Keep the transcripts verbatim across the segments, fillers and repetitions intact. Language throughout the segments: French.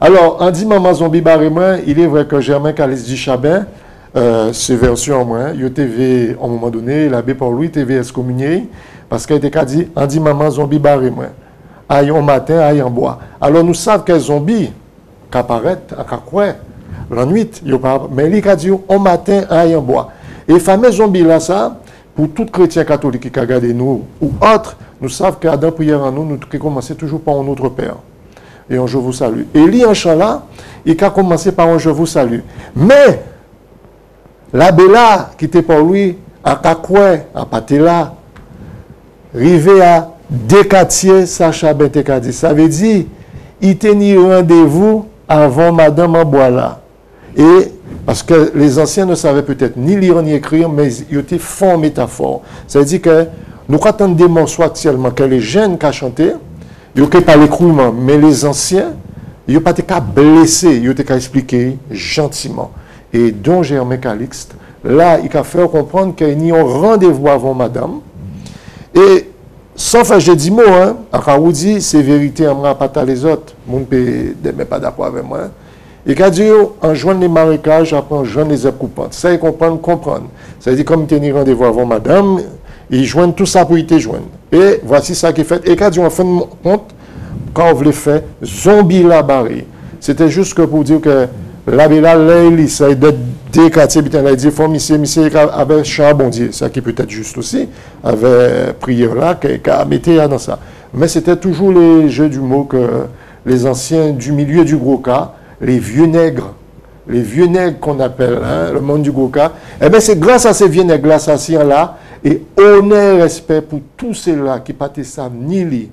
Alors, on dit maman zombie barré moi, il est vrai que Germain Calice du Chabin, euh, c'est version moi, il T V à un moment donné, l'abbé Paul-Louis T V excommunié, parce qu'il était dit, on dit maman zombie barré moi. Aïe en matin, aïe en bois. Alors nous savons que zombie qui apparaît, la nuit, mais il a dit en matin, aïe en bois. Et les fameux zombies là, ça, pour tout chrétien catholique qui a regardé nous ou autres, nous savons qu'à dans prière en nous, nous qui commencer toujours par un autre Père. Et un je vous salue. Et lui en chant là, il a commencé par un je vous salue. Mais l'abbé là, qui était pour lui, à Kakoué, à Patela, arrivé à Décatier, Sacha Bentekadi. Ça veut dire, il tenait rendez-vous avant Madame Amboila. Et parce que les anciens ne savaient peut-être ni lire ni écrire, mais ils étaient fort métaphore. Ça veut dire que nous attendons des morceaux actuellement que les jeunes qui ont chanté, ils n'ont pas l'écroulement, mais les anciens, ils n'ont pas été blessés, ils ont été expliqués gentiment. Et donc Germain Calixte, là, il a fait comprendre qu'il y a un rendez-vous avant Madame. Et sans faire j'ai dit mot, hein, à dit c'est vérité, on ne pas les autres, mon ne peut pas d'accord avec moi. Et quand dit en joignant les marécages, après en joignant les œufs coupantes. Ça, ils comprennent, comprendre. Ça veut dire comme tenir rendez-vous avant Madame, ils joignent tout ça pour y te joindre. Et voici ça qui est fait. Et quand dit en fin de compte, quand on voulait faire zombie la barré, c'était juste que pour dire que l'abbé là, là, ça a d'être des quartiers, il a dit, faut monsieur, monsieur, avec charbondier, ça qui peut être juste aussi, avec prière là, qui a mis dans ça. Mais c'était toujours les jeux du mot que les anciens du milieu du gros cas, les vieux nègres, les vieux nègres qu'on appelle, hein, le monde du gros cas, eh bien c'est grâce à ces vieux nègres là, et honneur, respect pour tous ceux-là qui ne savent ni lire,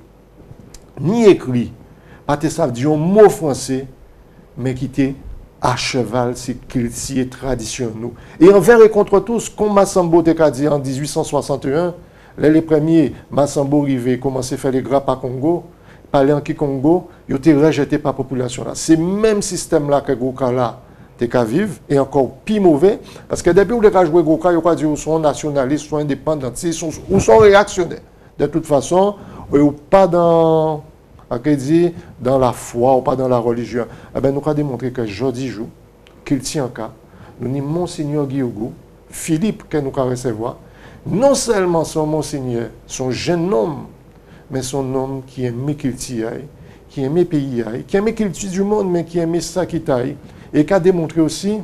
ni écrire, ne savent dire un mot français, mais qui étaient à cheval, c'est culture et tradition. Nous. Et envers et contre tous, comme Massambo t'a dit en dix-huit cent soixante et un, les, les premiers, Massambo arrivé, commençaient à faire les grappes à Congo, parler en Kikongo, ils ont été rejetés par la population. C'est le même système là que Goka là, t'es qu'à vivre, et encore pire mauvais, parce que depuis où les gens jouent Goka, ils ont dit qu'ils sont nationalistes, sont indépendantistes, ou sont réactionnaires. De toute façon, ils sont pas dans... dit dans la foi ou pas dans la religion, eh bien, nous avons démontré que jeudi jour, qu'il tient cas, nous avons Monseigneur Guillaume, Philippe que nous avons recevoir, non seulement son Monseigneur, son jeune homme, mais son homme qui aimait qu'il tient, qui aimait le pays, qui aimait qu'il tue du monde, mais qui aimait ça qui taille, et qui a démontré aussi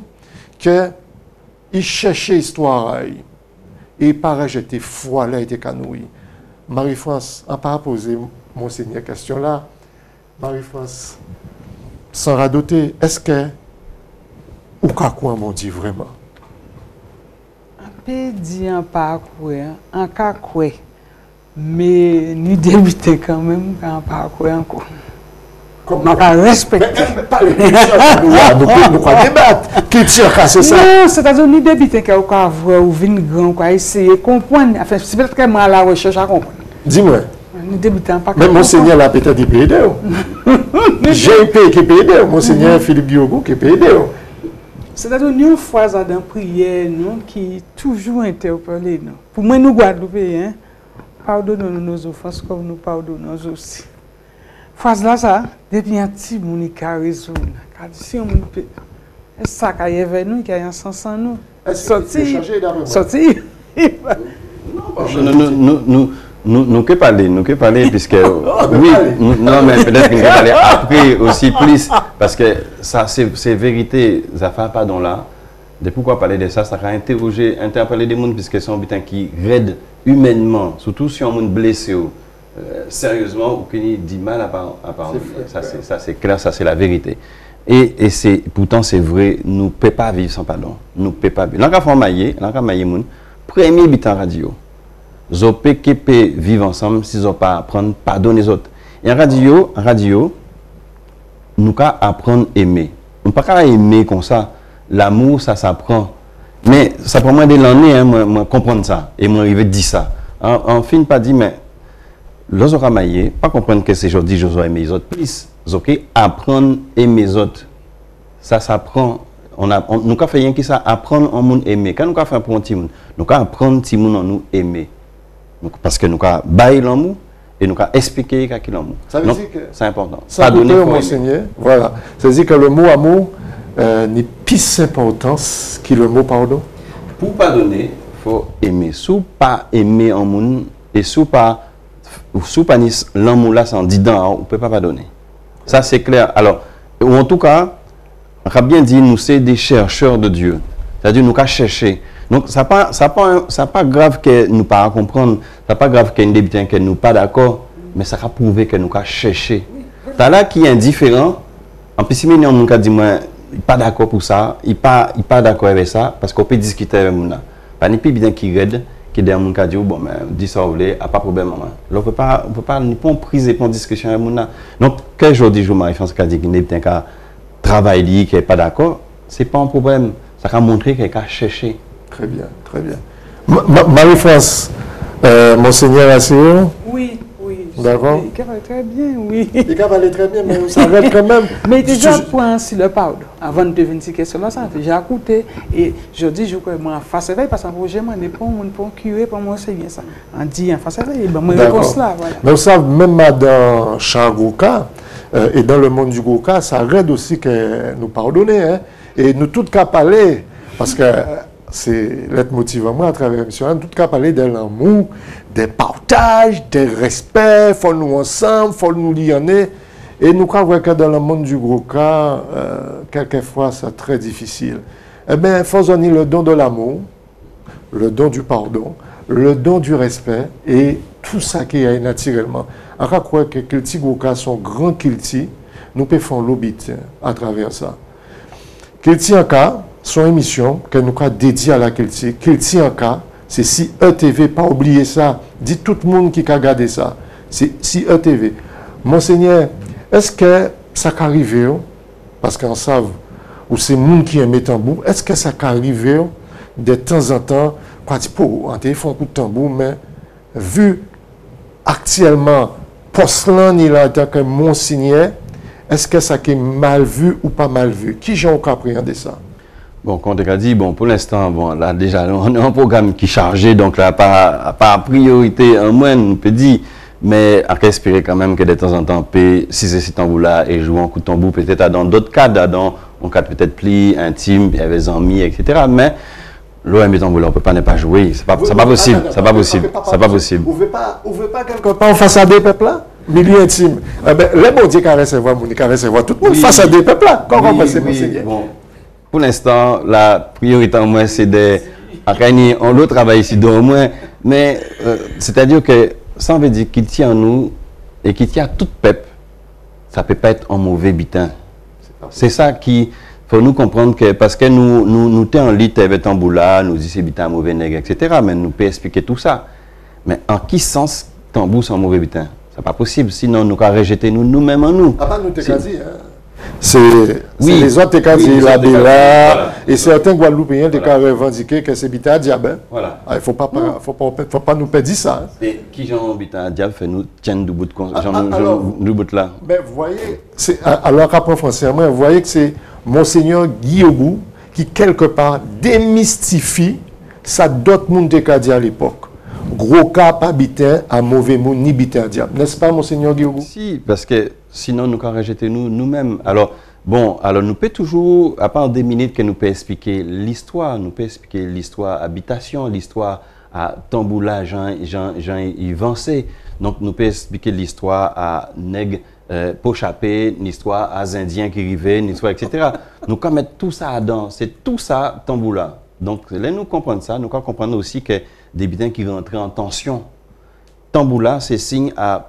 qu'il cherchait l'histoire, et pareil, j'étais foi là, il était canouille. Marie-France n'a pas posé Monseigneur, question là, Marie-France, sans radoter, est-ce que, ou qu'à quoi m'ont dit vraiment? Un peu dit en pas quoi, en cas quoi, mais ni débuter quand même, en pas quoi encore. Comment on va respecter? Nous pouvons débattre. Qui tire qu'à c'est ça? Non, c'est-à-dire ni débuter qu'on va voir ou venir grand, qu'on va essayer de comprendre. Enfin, c'est peut-être que moi à la recherche à comprendre. Dis-moi. Mais Monseigneur l'a peut-être dit payer. J'ai payé qui paye, Monseigneur Philippe Guillaume qui paye. C'est-à-dire une fois dans la prière, nous, qui toujours interpellé. Pour moi, nous Guadeloupéens, pardonnons nos offenses comme nous pardonnons aussi. Phrase là, ça, depuis un petit monde qui a raison. Si on peut. Est-ce ça qui est avec nous, qui a un sens en nous? Sortir. Sortir. Non, non, non. Nous nous que parler, nous que parler, puisque oui, non, mais peut-être qu'on peut parler après aussi plus, parce que ça, c'est vérité, ça fait pas dans là. De pourquoi parler de ça, ça a interrogé, interpellé des gens, puisque c'est un butin qui raide humainement, surtout si on est blessé, euh, sérieusement, ou qui dit mal à part. Ça, c'est clair, ça, c'est la vérité. Et, et c'est, pourtant, c'est vrai, nous ne pouvons pas vivre sans pardon. Nous ne pouvons pas vivre. L'enca Formaillé, l'enca Maillé, premier butin radio. Ils peuvent vivre ensemble si ils n'ont pas apprendre à pardonner les autres. Et en radio, en radio, nous devons apprendre à aimer. On ne peut pas aimer comme ça. L'amour, ça s'apprend. Mais ça prend moins de l'année, hein, moi, moi, comprendre ça. Et moi, je dire ça. En, en fin, pas dire, mais l'autre aura maillé, pas comprendre que c'est aujourd'hui, je dois aimer les autres. Plus, ok, apprendre à aimer les autres. Ça s'apprend. On a, on, nous avons fait rien que ça, apprendre à monde aimer. Quand nous avons fait un petit monde, nous avons apprendre à nous aimer. Donc, parce que nous avons baillé l'amour et nous avons expliqué qu'il y a l'amour. Ça veut dire que c'est important. Pardonner, Monseigneur, voilà. Ça veut dire que le mot amour euh, n'est plus importance que le mot pardon. Pour pardonner, il faut aimer. Si vous pas aimer un monde et si vous pas si pas l'amour là sans dedans, on ne peut pas pardonner. Ça c'est clair. Alors, ou en tout cas, on a bien dit, nous sommes des chercheurs de Dieu. C'est-à-dire nous avons cherché. Donc, ça n'est pas, ça pas, ça pas grave que nous ne pas comprendre, ça n'est pas grave qu'il y ait des habitants que nous pas d'accord, mais ça a prouvé que nous avons cherché. T'as là qui est indifférent, en plus, si nous avons dit, moi, il n'est pas d'accord pour ça, il n'est pas, il pas d'accord avec ça, parce qu'on peut discuter avec nous. Pas ni plus bien qui raide, qui dit à mon cas, bon, mais dis ça, vous voulez, pas de problème, maman. On ne peut pas, on peut pas, ni pas prise pour une discussion avec nous. Donc, quel jour dit, je Marie-France qui a dit qu'il n'est pas travail, qui n'est pas d'accord, ce n'est pas un problème. Ça a montré qu'il a cherché. Très bien, très bien. Marie-France, euh, Monseigneur Asseo. Oui, oui. D'accord. Il va très bien, oui. Il va aller très bien, mais ça va quand même. Mais déjà, point sur le pardon, avant de devenir cette question-là, ça j'ai écouté. Et je dis, je crois que moi, face à veille, parce que je ne sais pas, pour curé, pour Monseigneur, ça. On dit en face à veille, ben, moi, réponse là, voilà. Mais vous savez, même dans Char Goka, euh, et dans le monde du Goka, ça aide aussi que nous pardonner, hein. Et nous tous qu'à parler, parce que c'est l'être motivant moi à travers l'émission, nous tous qu'à parler de l'amour, des partages, des respects, il faut nous ensemble, il faut nous lier. Et nous croyons que dans le monde du Goka, euh, quelquefois c'est très difficile. Eh bien, il faut donner le don de l'amour, le don du pardon, le don du respect et tout ça qui est naturellement. On croit que Kilti Goka sont grands Kilti, nous pouvons faire l'obit à travers ça. Kilti en cas, son émission que nous avons dédiée à la Kilti. Kilti en cas, c'est si E T V, pas oublier ça. Dites tout le monde qui a regardé ça. C'est si E T V. Monseigneur, est-ce que ça peut arriver, parce qu'on sait, ou c'est le monde qui aime tambour, est-ce que ça peut arriver de temps en temps, quand tu peux, on téléphone un coup de tambour, mais vu actuellement, Poslan, il a tant que Monseigneur, est-ce que ça est mal vu ou pas mal vu? Qui j'ai encore appréhendé ça? Bon, comme on a dit, bon, pour l'instant, bon, là, déjà, on a un programme qui est chargé, donc là, pas, pas priorité, en moins, on peut dire, mais à espérer quand même que de temps en temps, si c'est ce tambour-là et jouer un coup de tambour, peut-être dans d'autres cadres, dans un cadre peut-être plus intime, avec des amis, et cetera. Mais l'O M tambour, on ne peut pas ne pas jouer. C'est pas, pas possible. C'est pas possible. C'est pas possible. Vous ne voulez pas, pas quelque part en face à des peuples là? Milieu intime. Eh ben, les bon Dieu qui a recevoir, qui a recevoir tout le monde face à des peuples là. Comment on peut Monseigneur? Pour l'instant, la priorité en moins, c'est de. On doit travailler ici, au moins. Mais euh, c'est-à-dire que ça veut dire qu'il tient en nous et qu'il tient à tout peuple, ça ne peut pas être un mauvais bitin. C'est ça qui faut nous comprendre que parce que nous nous nous t'es en lit avec tamboula, nous disons c'est bitin mauvais nègre, et cetera. Mais nous peut expliquer tout ça. Mais en qui sens tambour c'est un mauvais bitin? C'est pas possible. Sinon nous allons rejeter nous nous-mêmes en nous. Ah, nous t'es dit, hein? C'est oui. Les autres qui ont dit la Béla et certains Guadeloupéens qui ont revendiqué que c'est bitin à diable. Voilà. Il ne faut pas, faut pas, faut pas nous perdre ça. Et qui j'en bitin à diable fait nous tiennent du bout de ah, ah, du bout là. Ben, vous voyez, alors qu'après français, vous voyez que c'est Monseigneur Guillaume qui quelque part démystifie ça d'autres monde qui a dit à l'époque. Gros cas pas bitin à mauvais mot ni bitin à diable. N'est-ce pas, Monseigneur Guillaume? Si, parce que sinon nous allons rejeter nous nous-mêmes. Alors, bon, alors nous pouvons toujours, à part des minutes que nous pouvons expliquer l'histoire, nous pouvons expliquer l'histoire habitation, l'histoire à Tamboula, Jean, Jean, Jean Yvancé. Donc nous pouvons expliquer l'histoire à Nègre, euh, Pochapé, l'histoire à Indiens qui arrivaient, l'histoire, et cetera. Nous allons mettre tout ça dedans, c'est tout ça Tamboula. Donc là, nous comprenons ça, nous allons comprendre aussi que des bidins qui rentrent en tension. Tamboula, c'est signe à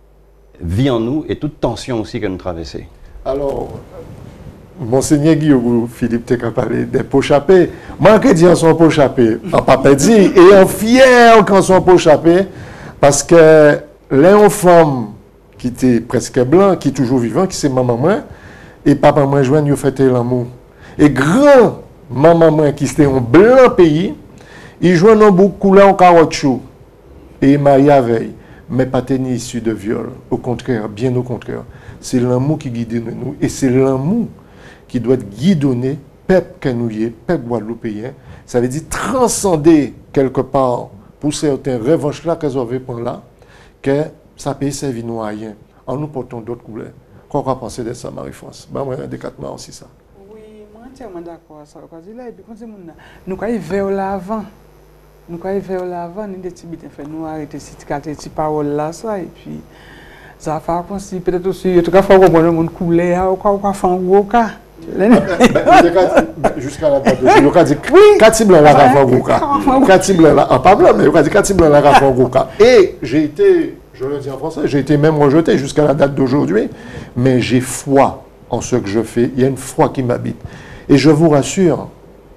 vie en nous et toute tension aussi que nous traversons. Alors, Monseigneur Guillaume, Philippe, tu as parlé des Pochapé. Moi, je dis en son Pochapé, en papa dit, et en fier quand son Pochapé, parce que les femmes qui étaient presque blancs, qui sont toujours vivants, qui c'est maman moi, et papa moi joignent, ils fêtent l'amour. Et grand maman moi qui était un blanc pays, ils jouent dans beaucoup là en caoutchouc et marié avec, mais pas tenir issu de viol. Au contraire, bien au contraire. C'est l'amour qui guide nous et c'est l'amour qui doit guidonner peuple canouillé, peuple guadeloupéen. Ça veut dire transcender quelque part pour certains revanches là qu'ils avaient pour là, que ça peut servir nous à rien. En nous portons d'autres couleurs. Qu'est-ce qu'on pense de ça, Marie-France? Ben, moi, des quatre mois aussi, ça. Oui, moi, je suis entièrement d'accord avec ça. Et puis, quand nous allons vers l'avant, nous allons vers l'avant, nous devons nous arrêter ces paroles là, ça, et puis, ça va faire comme si, peut-être aussi, en tout cas, il faut qu'on le monde couler, ou qu'on va faire un gros cas. Jusqu'à la date de jour, on a dit quatre blancs là avant Gouka. quatre blancs là, en pas blanc, mais on a dit quatre blancs là avant Gouka. Et j'ai été, je le dis en français, j'ai été même rejeté jusqu'à la date d'aujourd'hui, mais j'ai foi en ce que je fais. Il y a une foi qui m'habite. Et je vous rassure,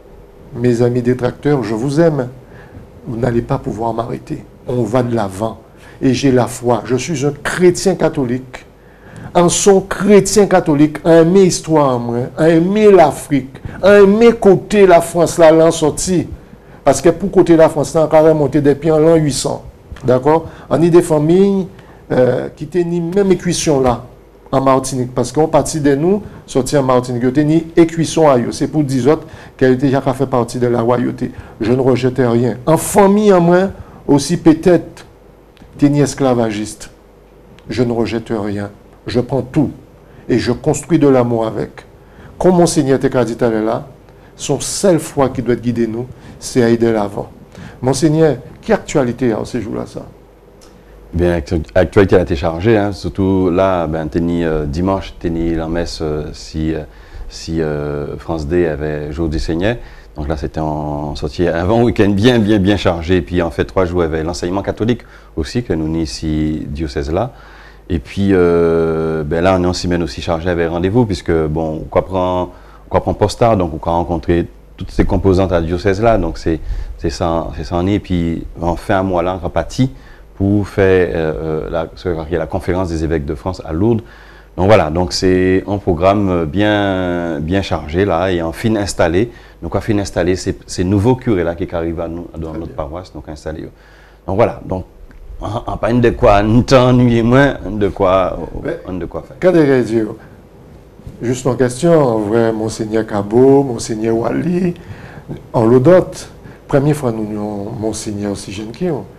mes amis détracteurs, je vous aime. Vous n'allez pas pouvoir m'arrêter. On va de l'avant. Et j'ai la foi. Je suis un chrétien catholique. En son chrétien catholique, a aimé l'histoire, a aimé l'Afrique, a aimé côté la France, là, l'an sorti. Parce que pour côté la France, là, on a remonté des pieds en l'an huit cents. D'accord? On a des familles euh, qui tenaient même écuisson là, en Martinique. Parce qu'on partit de nous, sortis en Martinique, ils tenaient écuisson à eux. C'est pour dix autres qui ont déjà fait partie de la royauté. Je ne rejetais rien. En famille, en moi, aussi peut-être, tenaient esclavagistes. Je ne rejette rien. Je prends tout et je construis de l'amour avec. Comme Monseigneur Tekadi là, son seule foi qui doit guider nous, c'est à aider l'avant. Monseigneur, quelle actualité à ces jours-là, ça? Bien, l'actualité a été chargée, hein, surtout là, ben, teni, euh, dimanche, teni la messe euh, si, euh, si euh, France D avait jour du Seigneur. Donc là, c'était en sortie avant week-end bien, bien, bien chargé. Et puis en fait, trois jours avec l'enseignement catholique aussi, que nous n'y ici, diocèse là. Et puis, euh, ben là, on est en semaine aussi chargé avec rendez-vous, puisque, bon, on prend, on prend Postard, donc on va rencontrer toutes ces composantes à la diocèse là, donc c'est ça, c'est ça en est. Et puis, en fin mois là, on va partir pour faire euh, la, ce, la conférence des évêques de France à Lourdes. Donc voilà, donc c'est un programme bien, bien chargé là, et en fin installé. Donc, on fin installé ces, ces nouveaux curés là qui arrivent à nous, dans notre paroisse, donc installés. Donc voilà, donc. En pas de quoi t'ennuyer moins, de quoi, de quoi faire. Quand je dire, juste en question, vrai, Monseigneur Cabo, Monseigneur Wali, en l'audote, première fois nous avons Monseigneur aussi jeune qui ont.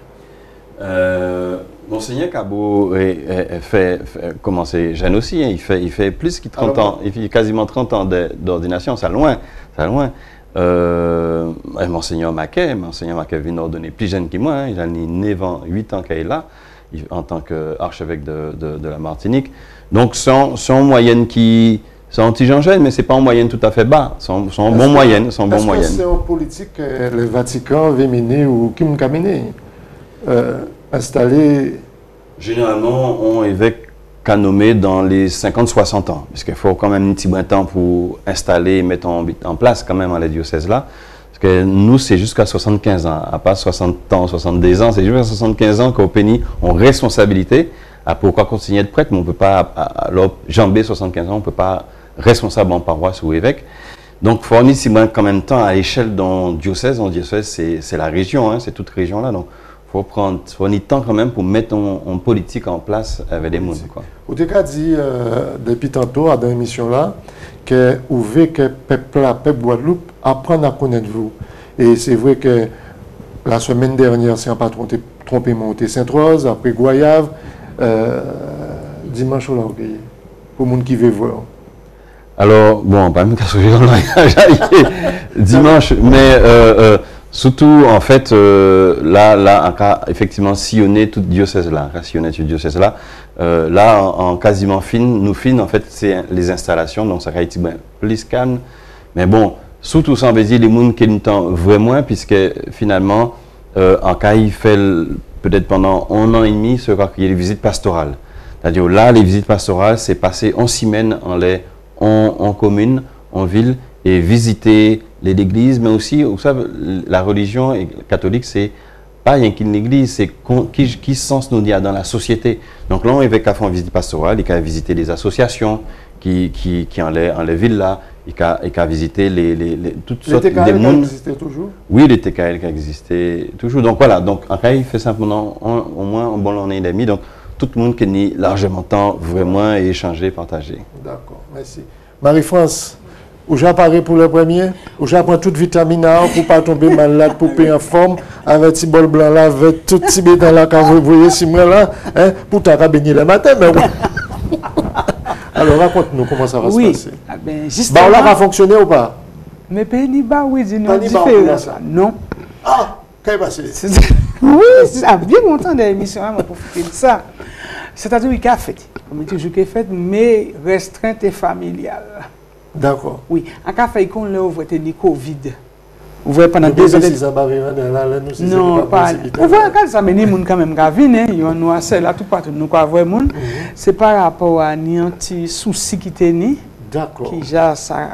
Euh, Monseigneur Cabo est, fait, fait commencer jeune aussi, hein, il, fait, il fait plus que trente Alors, ans, il fait quasiment trente ans d'ordination, ça loin, ça loin. Euh, Monseigneur Maquet, Monseigneur Maquet vient ordonner plus jeune que moi, hein, il a neuf ans, huit ans qu'il est là, il, en tant qu'archevêque de, de, de la Martinique. Donc, son, son moyenne qui, c'est un petit jeune, mais ce n'est pas en moyenne tout à fait bas, son, son bon moyenne, son bon moyenne. C'est en politique, le Vatican veut mener ou qui m'a mené, euh, installé. Généralement, on évêque qu'à nommer dans les cinquante soixante ans, parce qu'il faut quand même un petit bon temps pour installer et mettre en, en place quand même à la diocèse là. Parce que nous, c'est jusqu'à soixante-quinze ans, à pas soixante ans, soixante-deux ans, c'est jusqu'à soixante-quinze ans qu'au Péni, on responsabilité. À pourquoi continuer de prêtre, mais on ne peut pas, alors, jambé soixante-quinze ans, on ne peut pas responsable en paroisse ou évêque. Donc, il faut en ici quand même temps à l'échelle d'un diocèse. En diocèse, c'est la région, hein, c'est toute région là. Donc, il faut prendre faut ni temps quand même pour mettre en politique en place avec des mondes. Vous avez dit euh, depuis tantôt à dans l'émission là que vous voulez que le peuple, peuple Guadeloupe apprenne à connaître vous. Et c'est vrai que la semaine dernière, si on n'a pas trompé, trompé monté Sainte-Rose, après Goyave, euh, dimanche au Languille, pour les gens qui veulent voir. Alors, bon, pas même qu'à ce dimanche, mais euh, euh, surtout, en fait, euh, là, là, en cas, effectivement, sillonner toute diocèse là, sillonner toute diocèse là, euh, là, en, en quasiment fine, nous fine, en fait, c'est les installations, donc ça a été ben, plus calme. Mais bon, surtout, ça veut dire les gens qui nous tendent vraiment, puisque finalement, euh, en cas, il fait peut-être pendant un an et demi, ce qu'il y a les visites pastorales. C'est-à-dire, là, les visites pastorales, c'est passé en semaine en les, en, en commune, en ville, et visiter l'église, mais aussi, vous savez, la religion catholique, c'est pas rien qu'une église, c'est qui, qui sens nous dire dans la société. Donc là, on évêque à faire une visite pastorale, il a visité les associations qui, qui, qui en les, en les villes là, il a, il a visité les, les, les, toutes sortes de monde. Les T K L qui existaient toujours? Oui, les T K L qui existaient toujours. Donc voilà, donc en cas, il fait simplement un, au moins un bon an et demi. Donc tout le monde qui est largement temps, vraiment, et échanger, partager. D'accord, merci. Marie-France, Ou j'apparais pour le premier, ou j'apprends toute vitamine A pour pas tomber malade, pour payer en forme, avec petit bol blanc là, avec tout petit béton là, quand vous voyez si moi là, hein, pour t'as baigner le matin, mais oui. Alors raconte-nous comment ça va oui. se passer. Ah ben, justement, Bah là va fonctionner ou pas? mais pays bas, oui, dis-nous Pas ni bas, différent. ça. Non. Ah, qu'est-ce qui s'est passé? Oui, ça bien longtemps de l'émission, on va profiter de ça. C'est-à-dire qu'il y a fait, comme toujours qu'il fait, mais restreinte et familiale. D'accord. Oui, en cas fait qu'on l'a ouvert le Covid. Ouvert pendant deux ans. Non, pas. Ouvert quand ça mais ni moun quand même gavine, hein, yon nous c'est là tout partout nous quoi voir moun. C'est par rapport à ni un petit souci qui était ni. D'accord. Qui ja ça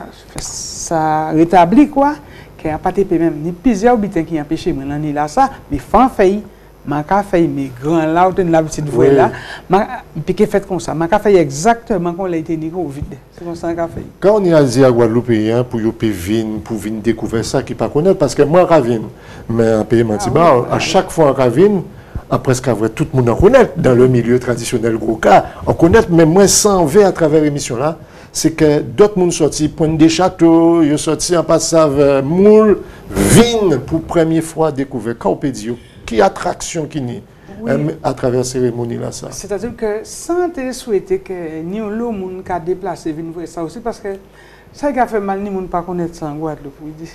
ça rétablit quoi, qui a pas été même ni plusieurs bitins qui empêché moi ni là ça, mais fan fait ma ka fait mes grands là ou la petite voix là ma piqué fait comme ça ma ka fait exactement comme l'a été ni Covid c'est comme ça qu'a fait quand on y a dit à Guadeloupéen pour yo venir pour venir découvrir ça qui pas connaître parce que moi ravine mais en pays Mantiba ah, oui, à chaque fois en ravine à presque à vrai tout le monde en connaît dans le milieu traditionnel gros cas on connaît mais moi sans ver à travers l'émission là c'est que d'autres monde sorti Pointe des Châteaux ils sorti en passage moule vin pour première fois découvrir Carpédio. Qui attraction qui n'est oui. à travers la cérémonie là ça. C'est-à-dire que sans te souhaiter que ni le monde qui a déplacé vienne voir ça aussi parce que ça qui a fait mal ni monde pas connaître ça en Guadeloupe oui dit.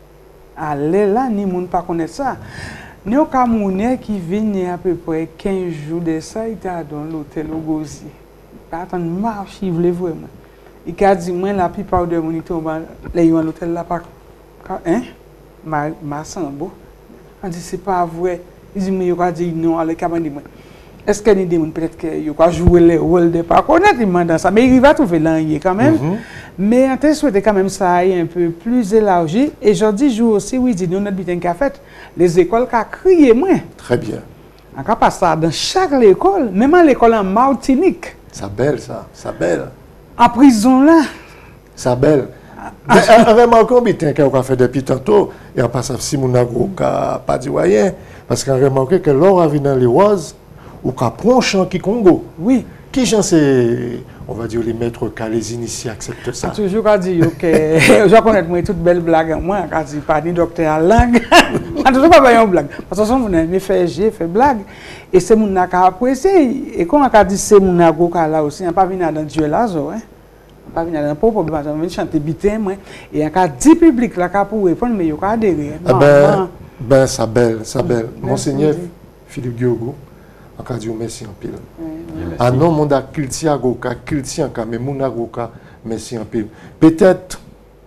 Aller là ni monde pas connaître ça. Ni au Camerounais qui vient à peu près quinze jours de ça il était dans l'hôtel au Gozi. Pas attendre marche il voulait vraiment. Il a dit moi la plupart de monde tombe là l'hôtel là pas hein ma ma sambo. On dit c'est pas vrai. Ils disent mais il a dit non à l'écran dit moi. Est-ce qu'il y a des gens peut-être que il a joué le rôle de pas connaître dans ça mais il va trouver là quand même. Mm-hmm. Mais on te souhaite quand même ça aille un peu plus élargi et aujourd'hui jour aussi oui dit nous notre bitin qu'a fait les écoles qu'a crié moins. Très bien. On a pas ça dans chaque école, même à l'école en Martinique. Ça belle ça, ça belle. En prison là. Ça belle. Vraiment, combien qu'on a fait depuis tantôt, et en passant si mon agro n'a pas dit rien, parce qu'on a remarqué que l'or a vu dans les oises, ou qu'on prend un chant qui Congo. Oui. Qui j'en sais, on va dire les maîtres, les initiés acceptent ça. Je toujours dit que je connais moi toute belle blague, moi, quand je pas ni docteur à langue, je toujours pas une blague. Parce que vous avez fait j'ai fait blague, et c'est mon n'a qu'à apprécier. Et quand on a dit c'est mon agro là aussi, on n'a pas venu dans Dieu là, hein. Pas venir dans pas problème on vient chanter bitin moi et il y a dix publics là pour répondre mais il y a adhérer ben ben ça belle ça belle monseigneur Philippe Diogo en cas dit merci en pile ah non mon da culti agoka culti en cas mais mon agoka merci en pile peut-être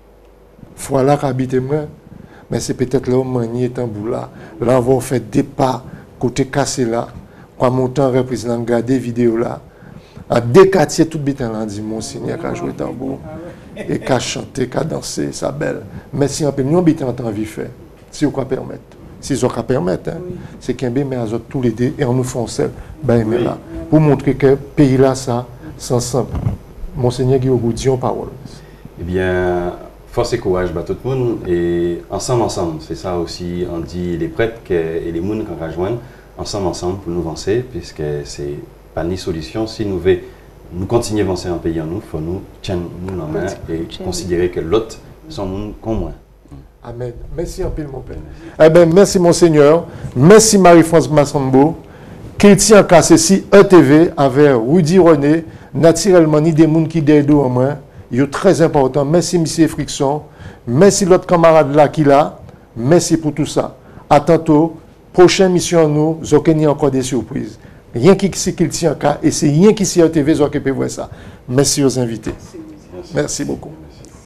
voilà qu'habiter moi mais c'est peut-être là manier tambour là là on va faire des pas côté cassé là quand montant représentant regarder vidéo là à deux quartiers tout bitin là dit monseigneur qu'a joué tambour et qu'a chanté qu'a dansé ça belle merci en pile nous bitin en temps vivre si vous pouvez permettre si vous pouvez permettre hein, oui. C'est qu'un bien mais à tous les deux et on nous font seul ben oui. Là pour montrer que pays là ça sans simple monseigneur Guillaume dit en parole. Eh bien force et courage bah tout le monde et ensemble ensemble c'est ça aussi on dit les prêtres que, et les monde qu'on rejoindre ensemble ensemble pour nous avancer puisque c'est pas ni solution si nous voulons nous continuer à avancer en pays en nous, il faut nous tenir nous en main et considérer que l'autre sont nous comme moi. Amen. Merci en pile mon père. Eh bien, merci monseigneur. Merci Marie-France Massambo. Qu'il tient qu'à ceci E T V avec Rudy René, naturellement ni des gens qui d'aident en moi. Il est très important. Merci monsieur Frickson. Merci l'autre camarade là qui là. Merci pour tout ça. À tantôt. Prochaine mission nous, vous avez encore des surprises. Rien qui c'est qu'il tient qu'à et c'est rien qui c'est E T V qui peut voir ça. Merci aux invités. Merci, Merci beaucoup.